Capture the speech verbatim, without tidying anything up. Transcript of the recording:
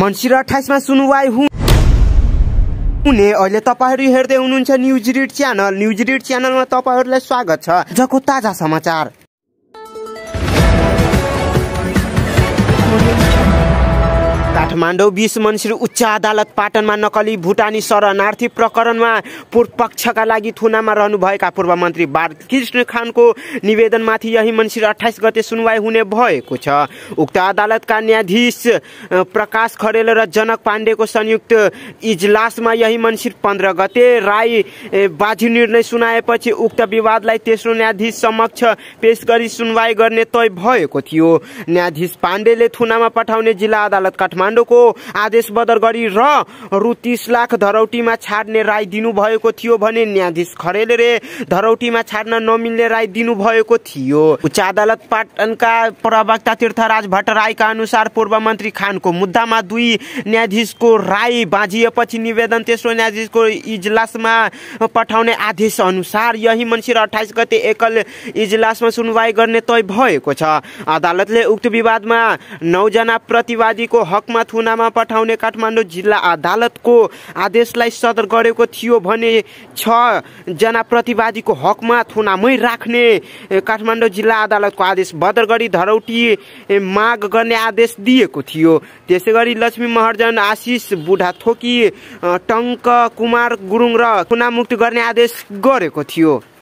मन्सिर अट्ठाइस मा सुनवाई हुने अहिले तपाईहरु हेर्दै हुनुहुन्छ news read channel. News read च्यानलमा तपाईहरुलाई स्वागत छ। जको ताजा समाचार। काठमाडौँ बीस मन्सिर उच्च अदालत पाटनमा नक्कली भुटानी शरणार्थी प्रकरणमा पूर्वपक्षका लागि थुनामा रहनुभएका पूर्व मन्त्री बालकृष्ण खानको निवेदनमाथि यही मन्सिर अट्ठाइस गते सुनवाई हुने भएको छ। उक्त अदालतका न्यायाधीश प्रकाश खरेल र जनक पाण्डेको संयुक्त इजलासमा यही मन्सिर पन्ध्र गते राय बाजी निर्णय सुनाएपछि उक्त विवादलाई तेस्रो न्यायाधीश समक्ष पेश गरी सुनवाई गर्ने तय भएको थियो। न्यायाधीश पाण्डेले थुनामा पठाउने जिल्ला अदालत काठमाडौँ को आदेश बदर गरी र रु तीस लाख धरौटीमा छाड्ने राय दिनु भएको थियो भने न्यायाधीश खरेलले धरौटीमा छाड्न नमिल्ने राय दिनु भएको थियो। उच्च अदालत पाटनका प्रवक्ता तीर्थराज भट्टराईका अनुसार पूर्व मन्त्री खानको मुद्दामा दुई न्यायाधीशको राय बाँझिएपछि निवेदन तेस्रो न्यायाधीशको इजलासमा पठाउने आदेश अनुसार यही मन्सिर अट्ठाइस गते एकल इजलासमा सुनवाई गर्ने तय भएको छ। अदालतले उक्त विवादमा नौ जना प्रतिवादीको हकमा थुनामा पठाउने काठमाडौँ जिल्ला अदालतको आदेशलाई सदर गरेको थियो भने छ जना प्रतिवादीको हकमा थुनामै राख्ने काठमाडौँ जिल्ला अदालतको आदेश बदर गरी धरौटी माग गर्ने आदेश दिएको थियो। त्यसैगरी लक्ष्मी महर्जन, आशिष बुढाथोकी, टङ्क कुमार गुरुङ र थुनामुक्त गर्ने आदेश गरेको थियो।